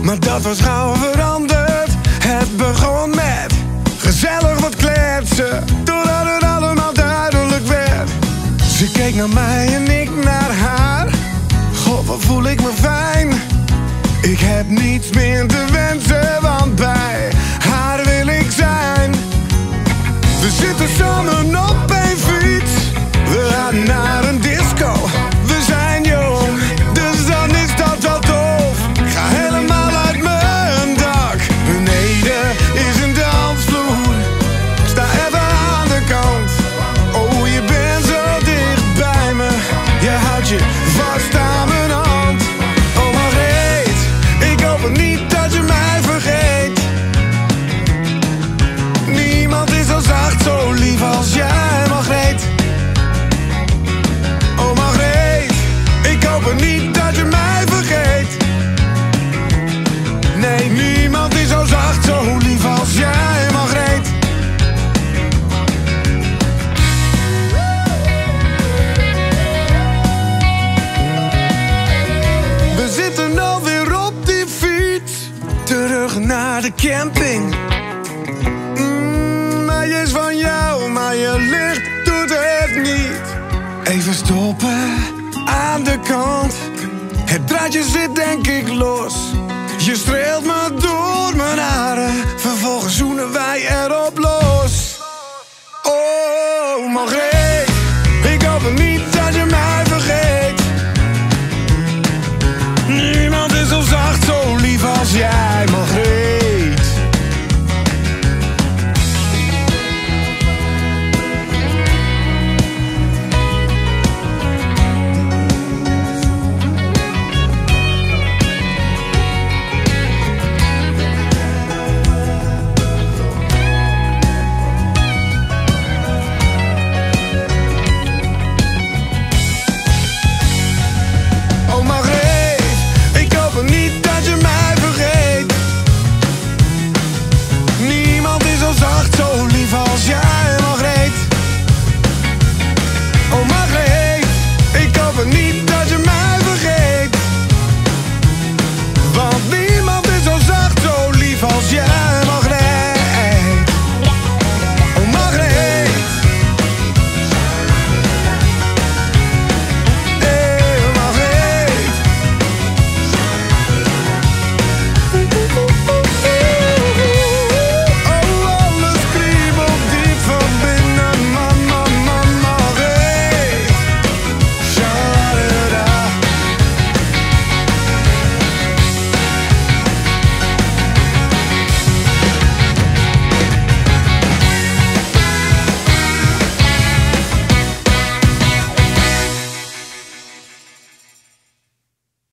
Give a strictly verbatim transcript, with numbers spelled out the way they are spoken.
Maar dat was gauw veranderd. Het begon met gezellig wat kletsen, totdat het allemaal duidelijk werd. Ze keek naar mij en ik naar haar. God, wat voel ik me fijn. Ik heb niets meer te wensen, want bij haar wil ik zijn. We zitten samen op een fiets. We gaan naar een disco. We zijn jong, dus dan is dat wel tof. Ik ga helemaal uit mijn dak. Beneden is een dansvloer. Sta even aan de kant. Oh, je bent zo dicht bij me. Je houdt je vast aan mijn hand. Oh, Margreet, ik hoop niet dat je mij vergeet. Niemand is zo zacht, zo lief als jij, Margreet. Oh, Margreet, ik hoop niet dat je mij vergeet. Nee, niemand is zo zacht, zo lief als jij, Margreet. We zitten alweer op die fiets, terug naar de camping. Mm, hij is van jou, maar je licht doet het niet. Even stoppen aan de kant. Het draadje zit denk ik los. Je streelt me door mijn haren.